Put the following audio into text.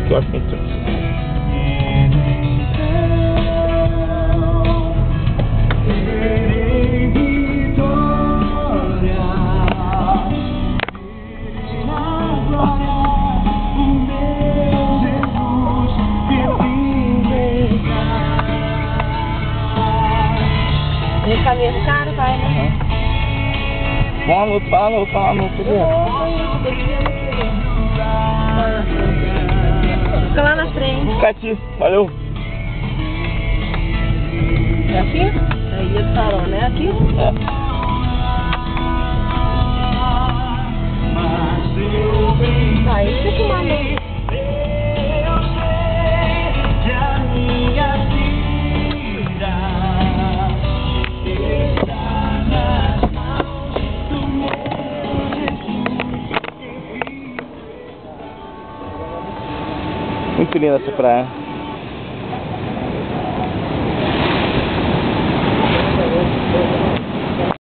Que ótimo isso. Ele tá mesmo caro, vai, né? Fala no Fica lá na frente. Fica aqui, valeu. É aqui? É a Ilha do Farol, né? Aqui? Tá, isso que filmar mesmo. Muito linda essa praia.